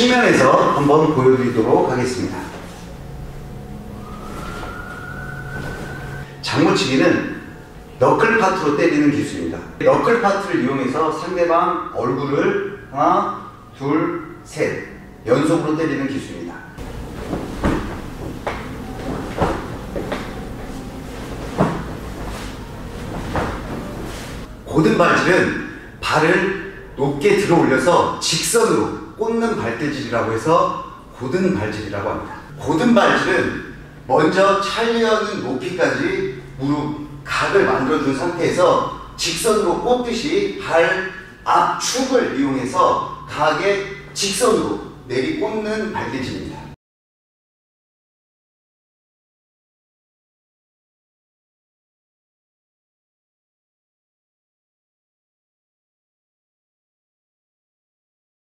측면에서 한번 보여드리도록 하겠습니다. 장구치기는 너클 파트로 때리는 기술입니다. 너클 파트를 이용해서 상대방 얼굴을 하나, 둘, 셋 연속으로 때리는 기술입니다. 고든 발질은 발을 높게 들어 올려서 직선으로 꽂는 발대질이라고 해서 고든 발질이라고 합니다. 고든 발질은 먼저 찰려는 높이까지 무릎 각을 만들어준 상태에서 직선으로 꽂듯이 발 앞축을 이용해서 각에 직선으로 내리 꽂는 발대질입니다.